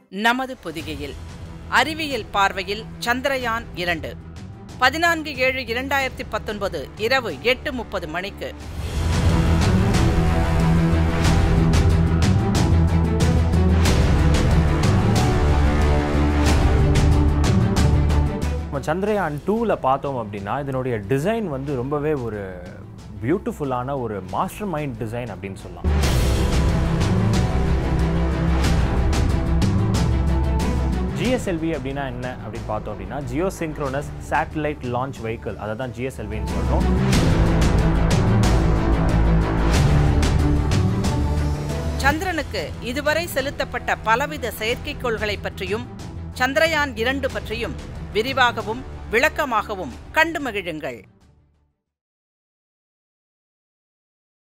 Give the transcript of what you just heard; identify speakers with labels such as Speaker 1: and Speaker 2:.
Speaker 1: நமது பொதிகையில் அறிவியல் பார்வையில் சந்திரயான் 2 14/7/2019 இரவு 8:30 மணிக்கு.
Speaker 2: சந்திரயான் 2ல பார்த்தோம் அப்படின்னா இதனுடைய டிசைன் வந்து ரொம்பவே ஒரு பியூட்டிஃபுல்லான ஒரு மாஸ்டர் மைண்ட் டிசைன் அப்படின்னு சொல்லலாம். GSLV அப்படின்னா என்ன அப்படின்னு பார்த்தோம் அப்படின்னா ஜியோசிங்க்ரோனஸ் சேட்டலைட் லான்ச் வெஹிக்கிள், அதை தான் GSLVன்னு சொல்கிறோம்.
Speaker 1: சந்திரனுக்கு இதுவரை செலுத்தப்பட்ட பலவித செயற்கைக்கோள்களை பற்றியும் சந்திரயான் 2 பற்றியும் விரிவாகவும் விளக்கமாகவும் கண்டு மகிழுங்கள்.